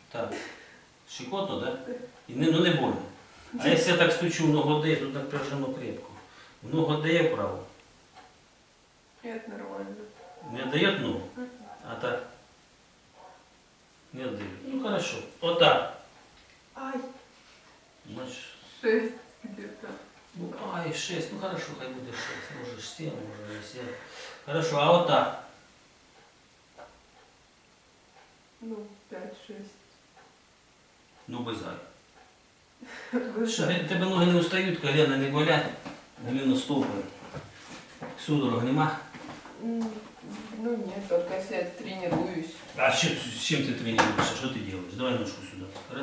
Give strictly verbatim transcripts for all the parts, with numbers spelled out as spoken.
Так. Щекотно, да? І не, ну не больно. А якщо я так стучу в ногу де, то так прижиму крепко. В ногу дає вправо. Нет, нормально. Не дает ногу? А так? Не дает. Ну хорошо. Вот так. Ай, Значит, шесть где-то. ну, ай, шесть. Ну хорошо, хай будет шесть. Может семь, может не семь. Хорошо, а вот так? Ну, пять-шесть. Ну, бизай. Що, тебе ноги не устають, коліна не болять, коліно стопи. Судорог нема? Ну нет, только если я тренируюсь. А с чем, с чем ты тренируешься? Что ты делаешь? Давай ножку сюда. Раз.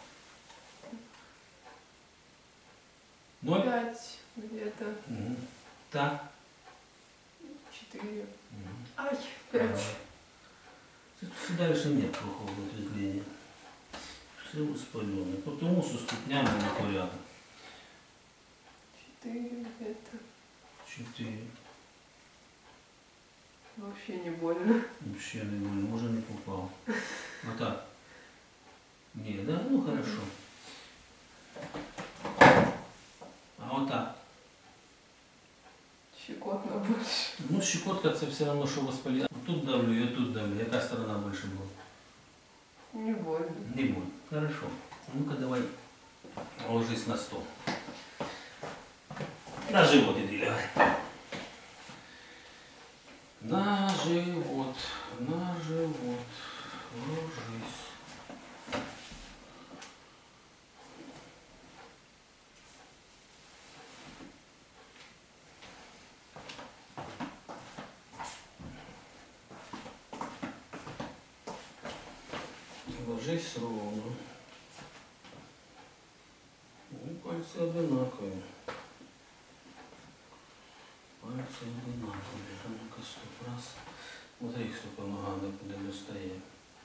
Ноль. Пять где-то. Угу. Так. Четыре. Угу. Ай, пять. Це дальше нет плохого ответвления. Все воспаленное. Потому что ступнями не порядок. Четыре где-то. Четыре. Вообще не больно. Вообще не больно. Может не попал. Вот так. Не, да? Ну хорошо. А вот так. Щекотно больше. Ну щекотка це все равно, що воспалення. Тут давлю, я тут давлю. Яка сторона більше була? Не больно. Не больно. Хорошо. Ну-ка давай ложись на стол. На живот иди лягай. На живот, на живот. Ложись. Ложись ровно. Ну, пальцы одинаковые. Пальцы одинаковые. А ну-ка, стоп, раз. Смотри, их столько ногами куда достает.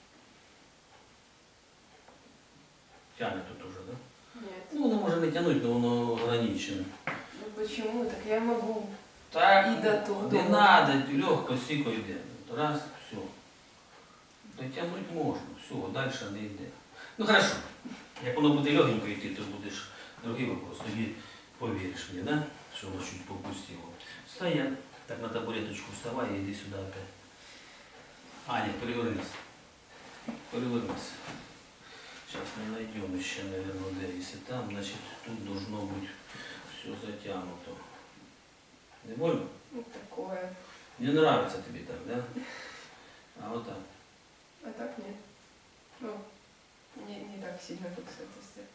Тянет тут уже, да? Нет. Ну, воно може не тянуть, но воно ограничено. Ну почему? Так я могу. Так, И до того. не надо, легко, стійко йде. Раз, все. Дотягнуть можна, все, далі не йде. Ну хорошо, як воно буде легенько йти, то будеш другий вопрос, тоді повіриш мені, да? Що воно чуть попустило. Стоять, так на табуреточку вставай і йди сюди опять. Аня, перевернись. Перевернись. Сейчас мы найдем еще, наверное, да, если там, значит, тут должно быть все затянуто. Не больно? Ну такое. Не нравится тебе так, да? А вот так. А так нет. Ну, не, не так сильно, как с этой стороны.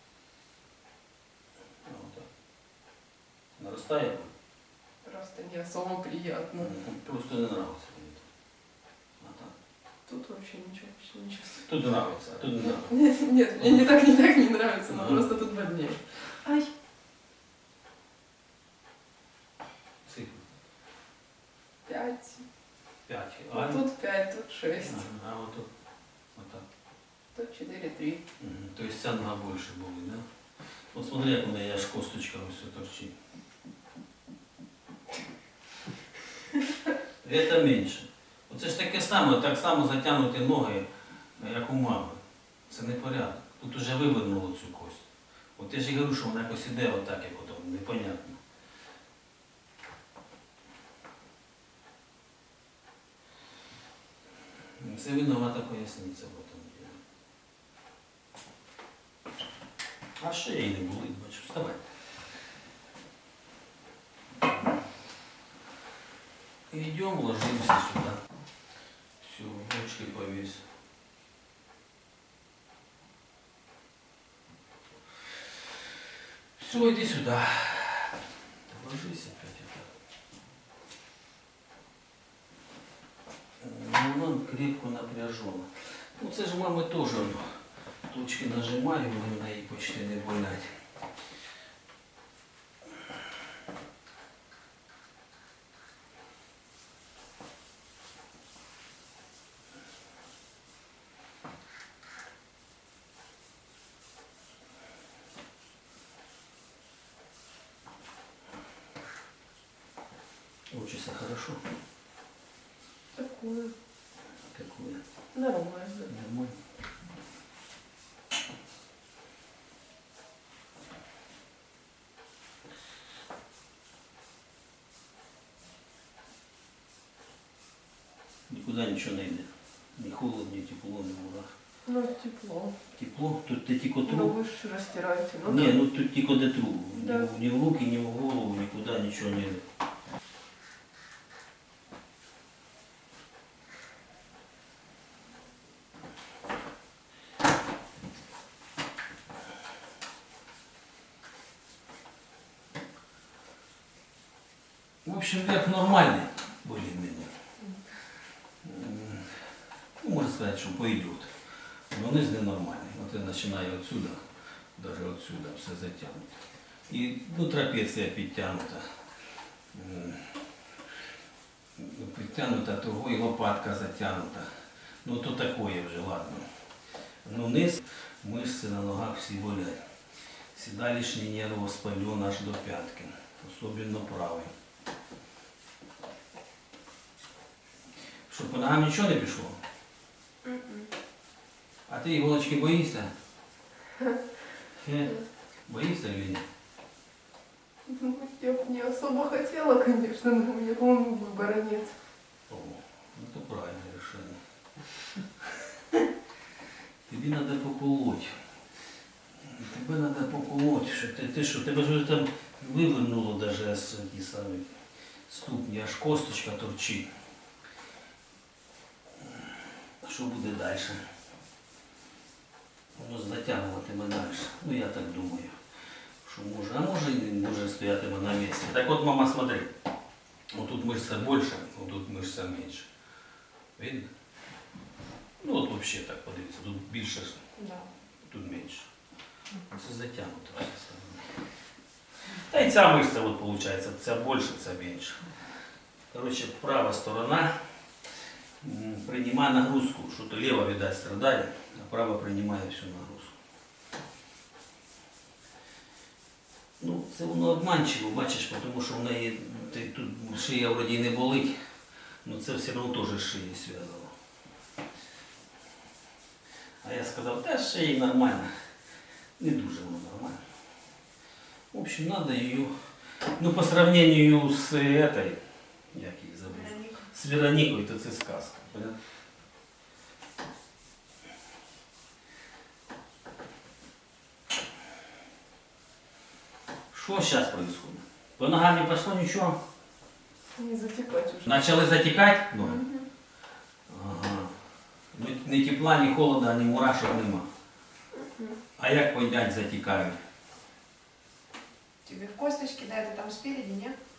А вот так. Нарастает? Просто не особо приятно. Мгм. Просто не нравится мне. А так. Тут вообще ничего, вообще не чувствую. Тут нравится, а тут не нравится. Нет, нет, мне не так, не так не нравится, но Ага. просто тут больнее. Ай. Цифры. Пять. Пять. Вот А, тут пять, тут шесть. а, а вот тут. Вот так. Тут четыре, три. Мгм. То есть вся нога больше болит, да? Вот смотри, як у неї аж косточка все торчит. Это меньше. Оце ж таке саме, так само затягнуті ноги, як у мами. Це не порядок. Тут уже вивернуло цю кость. От я ж і говорю, що вона якось іде отак, як ото, непонятно. Це виновата поясниця в этом ділі. А шея і не болить, бачу. Вставай. Идем, ложимся сюда. Все, ручки повесь. Все, иди сюда. Ложись опять это. Ну, он крепко напряжен. Ну, це ж мами теж точки нажимаю, вони в неї почти не болять. Учишься хорошо? Такое. Какое? Нормально. Нормально. нікуди нічого не йде. Ні холод, ні тепло, ні мура. Ну, тепло. Тепло? Тут ти тільки Ну, тру. вы же растираете. Ну, Ні, да. ну тут тільки де тру. Да. Ні, в- ні в руки, ні в голову, нікуди нічого не йде. В общем, верх нормальный, более-менее. М, Ну, можно сказать, что пойдет. Но низ ненормальный. Вот я начинаю отсюда, даже отсюда все затянуто. И ну, трапеция підтягнута. М, Підтягнута, того і лопатка затягнута. Ну то такое вже, ладно. Ну низ, мышцы на ногах всі болять. Седалищный нерв воспален аж до пятки. Особенно правый. Що, по ногам нічого не пішло? М-м. А ти іголочки боїшся? Хе, боїшся или ні? Ну, я бы не особо хотела, конечно, но у меня, по-моему, выбора нет. О, ну то правильне рішення. Тобі треба поколоть. Тебе треба поколоть. Що ти, ти що, тебе ж вже там вивернуло даже з ті самі ступні, аж косточка торчить. Що буде далі? Воно затягуватиме далі. Ну я так думаю. Що може, а може і не може стоятиме на місці. Так от, мама, смотри. Вот тут мышца больше, вот тут мышца меньше. Видно? Ну от вообще так подивіться, тут більше, Да. тут менше. Це затягнуто все сторони. Та й ця мышця, от, получается, ця більше, ця менше. Короче, права сторона м, принимает нагрузку, что-то лево, видать, страдает, а право принимает всю нагрузку. Ну, це воно обманчиво, бачиш, тому що в неї ти, тут шия вроді й не болить, але це все одно теж з шиєю зв'язано. А я сказав, та з шиєю нормально. Не дуже воно нормально. В общем, надо ее, ну, по сравнению с этой, як її забув, Вероника. с Вероникой, то це сказка. Понятно? Что сейчас происходит? По ногам не пошло ничего? Не затекать уже. Начали затекать? Ну. Мгм. Ага. Ну, ні тепла, ні холода, ні мурашок нема. Мгм. А як понять затікають? Тебе в косточки, да, это там спереди, нет?